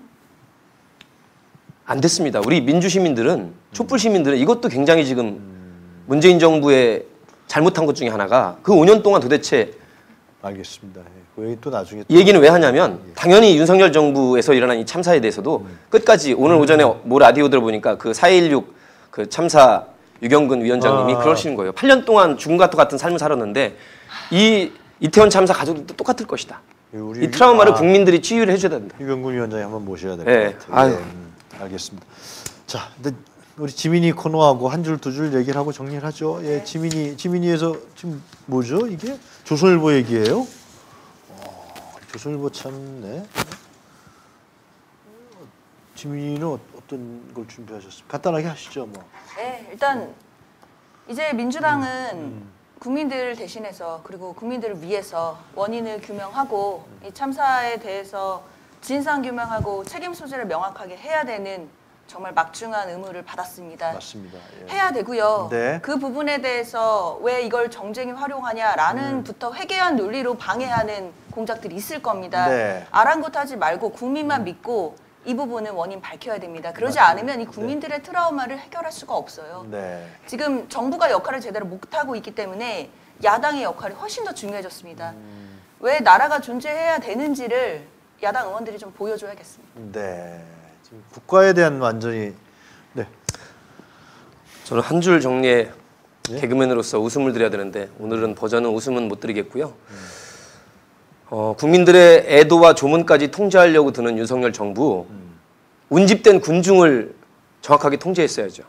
안 됐습니다. 우리 민주 시민들은 촛불 시민들은 이것도 굉장히 지금 문재인 정부의 잘못한 것 중에 하나가 그 5년 동안 도대체 알겠습니다. 그 얘기 또 나중에 이 얘기는 왜 하냐면 당연히 윤석열 정부에서 일어난 이 참사에 대해서도 끝까지 오늘 오전에 모 라디오 들어보니까 그 4.16 그 참사 유경근 위원장님이 그러시는 거예요. 8년 동안 죽음과 같은 삶을 살았는데 이 이태원 참사 가족들도 똑같을 것이다. 이 트라우마를 국민들이 치유를 해줘야 된다. 유경근 위원장이 한번 모셔야 될 것 네. 같아요. 알겠습니다. 자, 근데 우리 지민이 코너하고 한 줄 두 줄 얘기를 하고 정리를 하죠. 예, 지민이에서 지금 뭐죠? 이게 조선일보 얘기예요? 조선일보 참네. 지민이는 어떤 걸 준비하셨어요? 간단하게 하시죠, 뭐. 네, 일단 이제 민주당은 국민들을 대신해서 그리고 국민들을 위해서 원인을 규명하고 이 참사에 대해서 진상 규명하고 책임 소재를 명확하게 해야 되는 정말 막중한 의무를 받았습니다. 맞습니다. 예. 해야 되고요. 네. 그 부분에 대해서 왜 이걸 정쟁에 활용하냐라는 부터 회개한 논리로 방해하는 공작들이 있을 겁니다. 네. 아랑곳하지 말고 국민만 믿고 이 부분은 원인 밝혀야 됩니다. 그러지 않으면 이 국민들의 트라우마를 해결할 수가 없어요. 네. 지금 정부가 역할을 제대로 못하고 있기 때문에 야당의 역할이 훨씬 더 중요해졌습니다. 왜 나라가 존재해야 되는지를 야당 의원들이 좀 보여줘야겠습니다. 네. 지금 국가에 대한 완전히 네. 저는 한 줄 정리에 개그맨으로서 웃음을 드려야 되는데 오늘은 버전은 웃음은 못 드리겠고요. 국민들의 애도와 조문까지 통제하려고 드는 윤석열 정부 운집된 군중을 정확하게 통제했어야죠.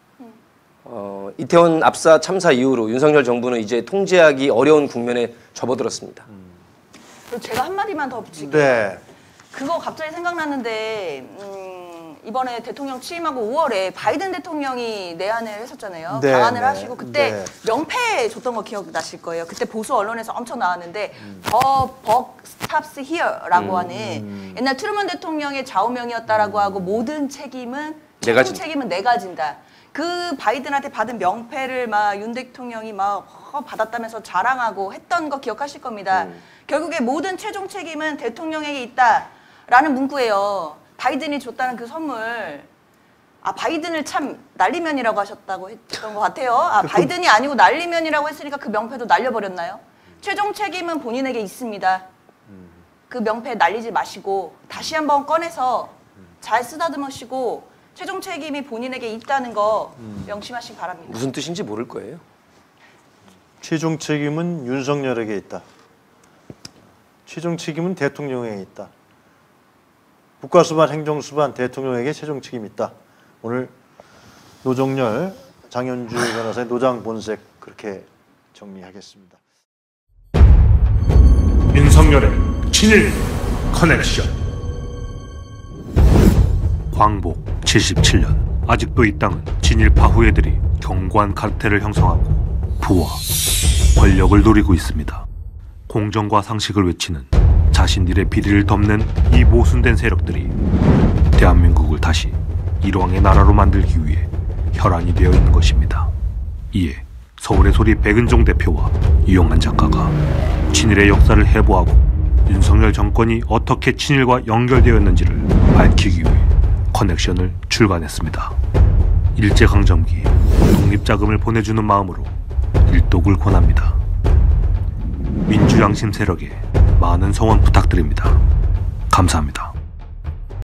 이태원 압사 참사 이후로 윤석열 정부는 이제 통제하기 어려운 국면에 접어들었습니다. 그리고 제가 한마디만 더 붙일게요. 네. 그거 갑자기 생각났는데 이번에 대통령 취임하고 5월에 바이든 대통령이 내한을 했었잖아요. 네, 방한을 네, 하시고 그때 네. 명패 줬던 거 기억나실 거예요. 그때 보수 언론에서 엄청 나왔는데 The buck stops here라고 하는 옛날 트루먼 대통령의 좌우명이었다라고 하고 모든 책임은 내가 최종 책임은 내가 진다. 그 바이든한테 받은 명패를 막 윤 대통령이 막 받았다면서 자랑하고 했던 거 기억하실 겁니다. 결국에 모든 최종 책임은 대통령에게 있다라는 문구예요. 바이든이 줬다는 그 선물. 바이든을 참 난리면이라고 하셨다고 했던 것 같아요. 바이든이 아니고 난리면이라고 했으니까 그 명패도 날려버렸나요? 최종 책임은 본인에게 있습니다. 그 명패 날리지 마시고 다시 한번 꺼내서 잘 쓰다듬으시고 최종 책임이 본인에게 있다는 거 명심하시기 바랍니다. 무슨 뜻인지 모를 거예요. 최종 책임은 윤석열에게 있다. 최종 책임은 대통령에게 있다. 국가수반, 행정수반, 대통령에게 최종 책임이 있다. 오늘 노정열, 장현주 변호사의 노장 본색 그렇게 정리하겠습니다. 윤석열의 친일 커넥션. 광복 77년 아직도 이 땅은 친일파 후예들이 견고한 카르텔을 형성하고 부와 권력을 노리고 있습니다. 공정과 상식을 외치는 자신들의 비리를 덮는 이 모순된 세력들이 대한민국을 다시 일왕의 나라로 만들기 위해 혈안이 되어 있는 것입니다. 이에 서울의 소리 백은종 대표와 이용한 작가가 친일의 역사를 해부하고 윤석열 정권이 어떻게 친일과 연결되었는지를 밝히기 위해 커넥션을 출간했습니다. 일제강점기 독립자금을 보내주는 마음으로 일독을 권합니다. 민주양심 세력에 많은 성원 부탁드립니다. 감사합니다.